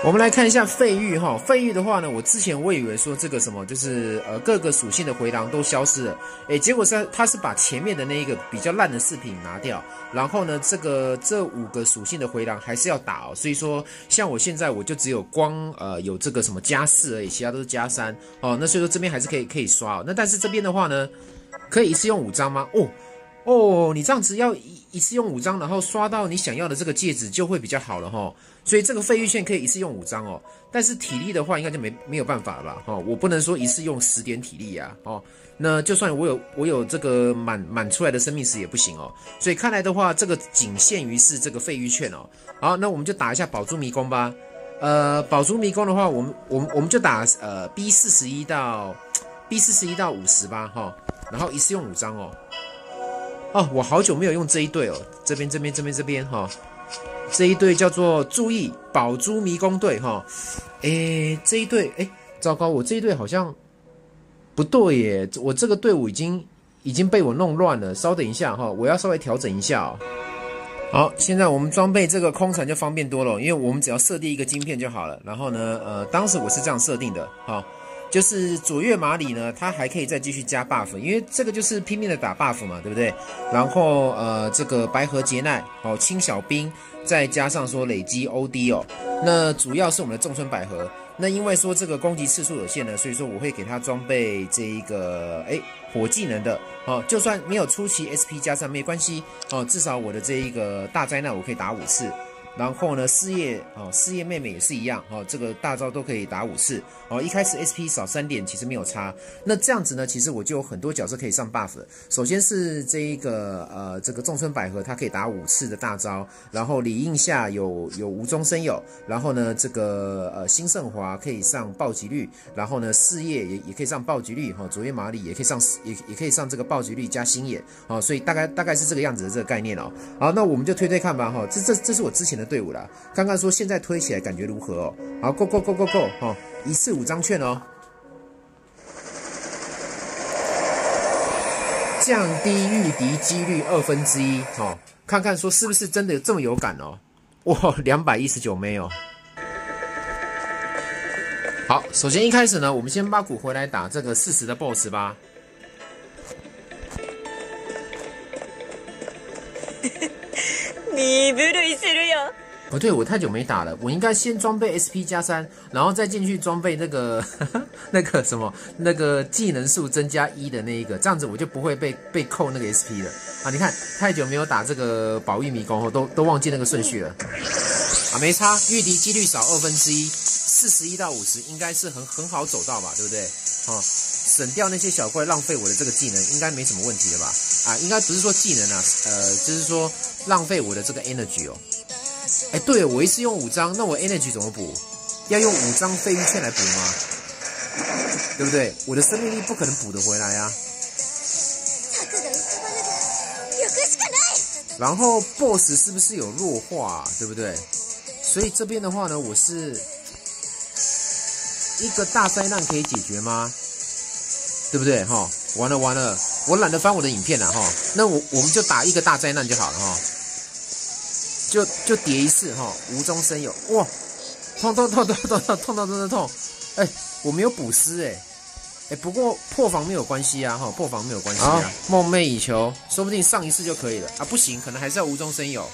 我们来看一下废域哈，废域的话呢，我之前我以为说这个什么就是各个属性的回廊都消失了，结果它是把前面的那一个比较烂的饰品拿掉，然后呢这5个属性的回廊还是要打哦，所以说像我现在我就只有光有这个什么+4而已，其他都是+3哦，那所以说这边还是可以刷哦，那但是这边的话呢，可以一次用5张吗？哦，你这样子要一次用5张，然后刷到你想要的这个戒指就会比较好了哈。所以这个废玉券可以一次用5张哦，但是体力的话应该就没有办法了吧？哦，我不能说一次用10点体力啊，哦，那就算我有这个满出来的生命值也不行哦。所以看来的话，这个仅限于是这个废玉券哦。好，那我们就打一下宝珠迷宫吧。宝珠迷宫的话，我们就打B41到50吧，哈，然后一次用5张哦。哦，我好久没有用这一队哦，这边哈，这一队叫做注意宝珠迷宫队哈，这一队糟糕，我这一队好像不对耶，我这个队伍已经被我弄乱了，稍等一下哈，我要稍微调整一下哦。好，现在我们装备这个空船就方便多了，因为我们只要设定一个晶片就好了。然后呢，当时我是这样设定的哈。就是佐月马里呢，它还可以再继续加 buff， 因为这个就是拼命的打 buff 嘛，对不对？然后这个白河劫难哦，轻小兵，再加上说累积 OD 哦，那主要是我们的仲村百合。那因为说这个攻击次数有限呢，所以说我会给他装备这一个火技能的哦，就算没有初期 SP 加上没关系哦，至少我的这一个大灾难我可以打5次。然后呢，事业妹妹也是一样哦，这个大招都可以打5次哦。一开始 SP 少3点，其实没有差。那这样子呢，其实我就有很多角色可以上 buff 了。首先是这一个这个仲村百合，它可以打5次的大招。然后李应夏有无中生有，然后呢这个新胜华可以上暴击率，然后呢事业也可以上暴击率哈，佐月马里也可以上也可以上这个暴击率加星眼哦，所以大概是这个样子的这个概念哦。好，那我们就推看吧哈，这是我之前的队伍啦，看看说现在推起来感觉如何哦？好 ，Go 哦，一次5张券哦，降低御敌几率1/2哦，看看说是不是真的这么有感哦？哇，219枚哦。好，首先一开始呢，我们先把鼓回来打这个40的 BOSS 吧。 你不累するよ。 不对，我太久没打了，我应该先装备 SP 加3，然后再进去装备那个那个技能数增加1的那一个，这样子我就不会被扣那个 SP 了啊！你看，太久没有打这个宝玉迷宫后，都忘记那个顺序了啊，没差，御敌几率少1/2，41到50应该是很好走到吧，对不对？哦，省掉那些小怪，浪费我的这个技能，应该没什么问题的吧？啊，应该不是说技能啊，就是说浪费我的这个 energy 哦。对，我一次用5张，那我 energy 怎么补？要用5张废玉券来补吗？对不对？我的生命力不可能补得回来啊。然后 boss 是不是有弱化啊？对不对？所以这边的话呢，我是一个大灾难可以解决吗？对不对？哈，完了，我懒得翻我的影片了哈。那我们就打一个大灾难就好了哈。就叠一次哈，无中生有哇，痛到真的痛，我没有补尸不过破防没有关系啊哈，破防没有关系啊。梦寐以求，说不定上一次就可以了啊，不行，可能还是要无中生有。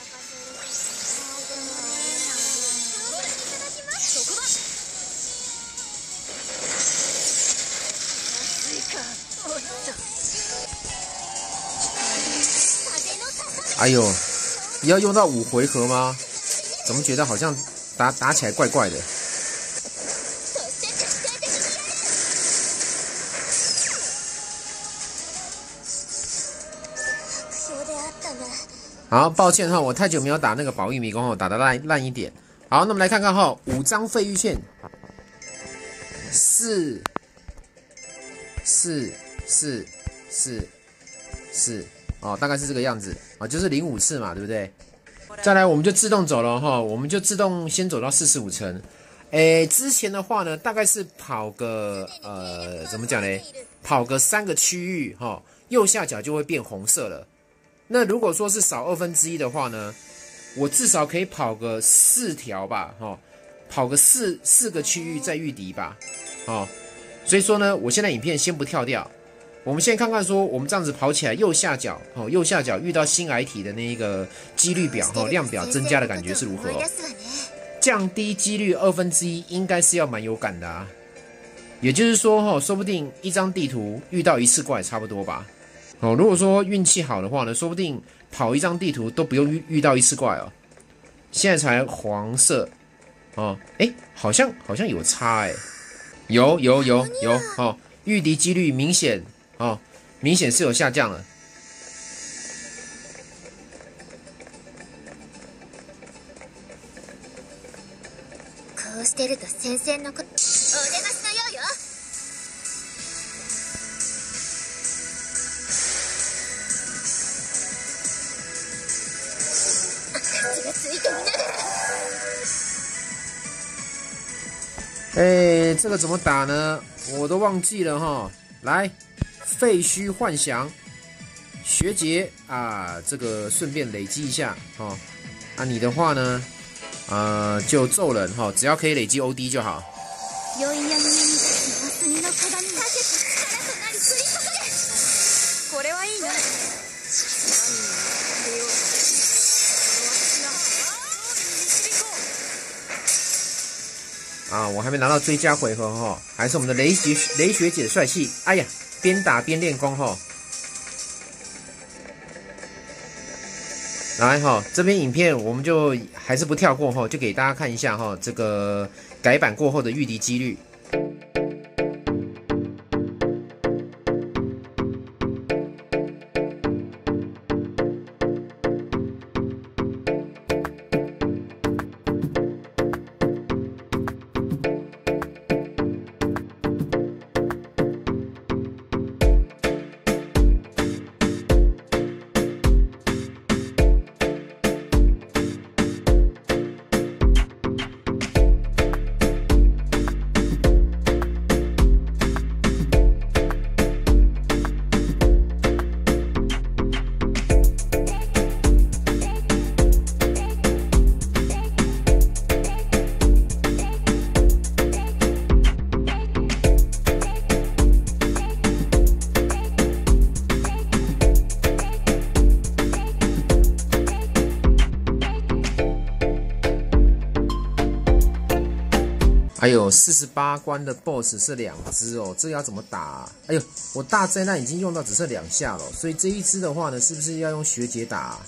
哎呦！要用到5回合吗？怎么觉得好像打起来怪怪的？好，抱歉哈，我太久没有打那个宝玉迷宫后，打得烂一点。好，那我们来看看哈，5张废玉券，4哦，大概是这个样子啊，就是05次嘛，对不对？再来我们就自动走了哈，我们就自动先走到45层。之前的话呢，大概是跑个怎么讲呢？跑个3个区域哈，右下角就会变红色了。那如果说是少1/2的话呢，我至少可以跑个4条吧哈， 跑个四个区域再御敌吧，哦，所以说呢，我现在影片先不跳掉，我们先看看说我们这样子跑起来，右下角遇到新癌体的那一个几率表量表增加的感觉是如何哦？降低几率1/2，应该是要蛮有感的啊。也就是说说不定一张地图遇到1次怪差不多吧。如果说运气好的话呢，说不定跑一张地图都不用遇到1次怪哦。现在才黄色哦，好像有差有哦，御敌几率明显是有下降了。 こうしてると戦線のお出ましのようよ。私がついてみながら。这个怎么打呢？我都忘记了哈。来，废墟幻想，学姐啊，这个顺便累积一下哦。啊，你的话呢？就咒人哈，只要可以累积 OD 就好。啊，我还没拿到追加回合哈，还是我们的雷学姐帅气。哎呀，边打边练功哈。来哈，这边影片我们就还是不跳过哈，就给大家看一下哈，这个改版过后的御敌几率。还有48关的 BOSS 是2只哦，这要怎么打啊？哎呦，我大灾难已经用到只剩2下了，所以这一只的话呢，是不是要用学姐打啊？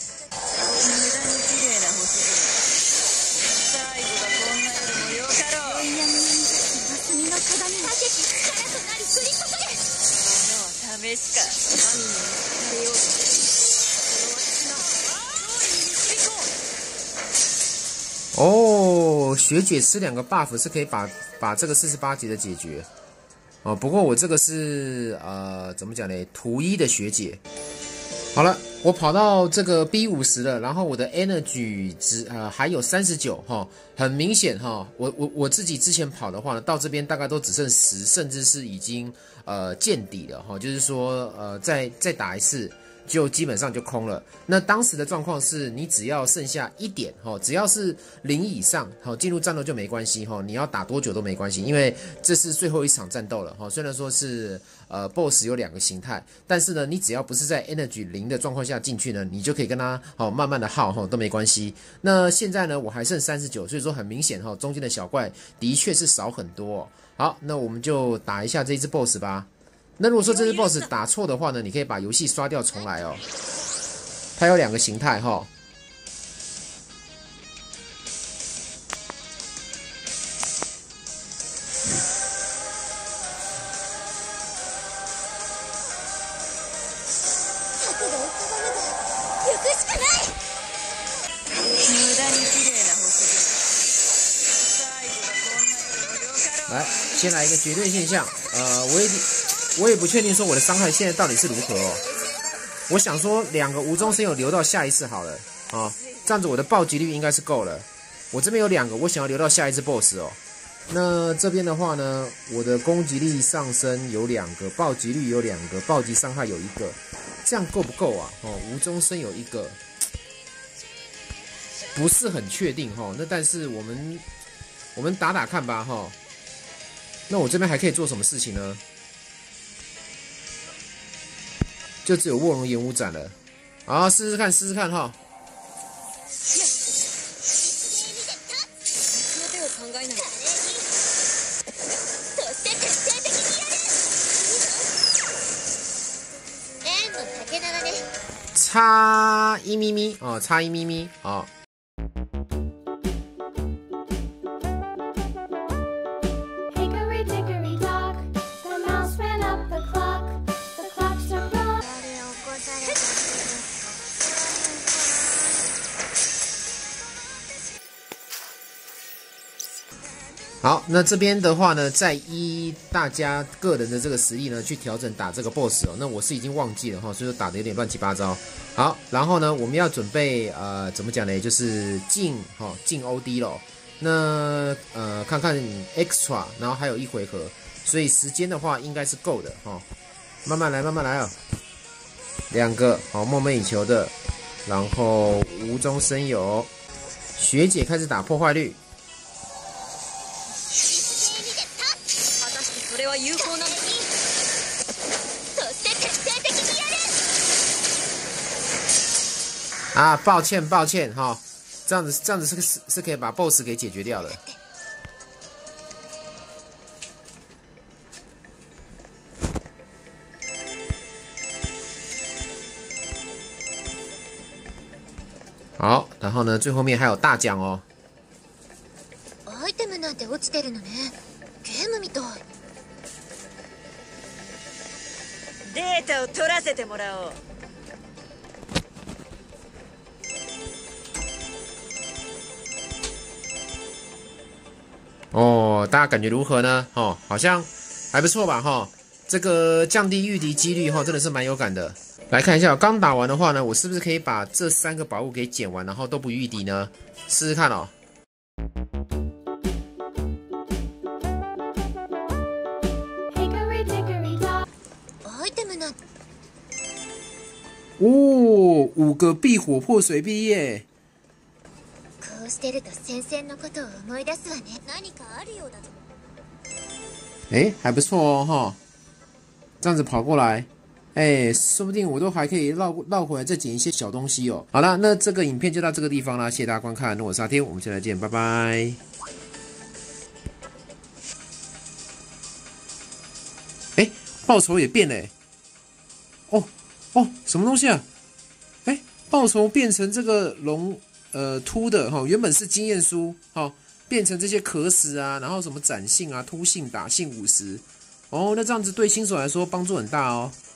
哦，学姐吃2个 buff 是可以把这个48级的解决哦。不过我这个是怎么讲呢？图1的学姐。好了，我跑到这个 B50了，然后我的 energy 值还有39哈，很明显哈，我自己之前跑的话呢，到这边大概都只剩10，甚至是已经见底了哈，就是说再打一次。就基本上就空了。那当时的状况是你只要剩下1点只要是0以上进入战斗就没关系你要打多久都没关系，因为这是最后一场战斗了虽然说是BOSS 有2个形态，但是呢你只要不是在 energy 0的状况下进去呢，你就可以跟他慢慢的耗都没关系。那现在呢我还剩39，所以说很明显中间的小怪的确是少很多好，那我们就打一下这只 BOSS 吧。那如果说这只 BOSS 打错的话呢，你可以把游戏刷掉重来哦。它有2个形态来，先来一个绝对现象，我也不确定说我的伤害现在到底是如何我想说2个无中生有留到下一次好了这样子我的暴击率应该是够了。我这边有2个，我想要留到下一只 BOSS 那这边的话呢，我的攻击力上升有2个，暴击率有2个，暴击伤害有1个，这样够不够啊？无中生有1个，不是很确定那但是我们我们打打看吧哈。那我这边还可以做什么事情呢？就只有卧龙演武斩了。好，试试看，试试看哈。差一咪咪哦，差一咪咪哦。好，那这边的话呢，再依大家个人的这个实力呢，去调整打这个 BOSS 哦。那我是已经忘记了哈，所以说打的有点乱七八糟。好，然后呢，我们要准备怎么讲呢？就是进OD 咯。那看看 extra， 然后还有1回合，所以时间的话应该是够的哈。慢慢来，慢慢来啊。2个好梦寐以求的，然后无中生有，学姐开始打破坏率。啊，抱歉抱歉哈，这样子是可以把 BOSS 给解决掉的。好，然后呢，最后面还有大奖哦。 アイテムなんて落ちてるのね。ゲームみたい。 データを取らせてもらおう。 哦，大家感觉如何呢？哦，好像还不错吧？哈，这个降低御敌几率哈，真的是蛮有感的。来看一下，刚打完的话呢，我是不是可以把这3个宝物给捡完，然后都不御敌呢？试试看哦。哦，5个避火破水壁耶！ こうしてると先生のことを思い出すわね。何かあるようだぞ。 哎，还不错哦哈，这样子跑过来，哎，说不定我都还可以绕回来再捡一些小东西哦。好啦，那这个影片就到这个地方啦，谢谢大家观看，那我是阿天，我们下次再见，拜拜。哎，报酬也变了，哦，什么东西啊？哎，报酬变成这个龙凸的哈，原本是经验书，好变成这些可使啊，然后什么斩性啊、突性、打性50，哦，那这样子对新手来说帮助很大哦。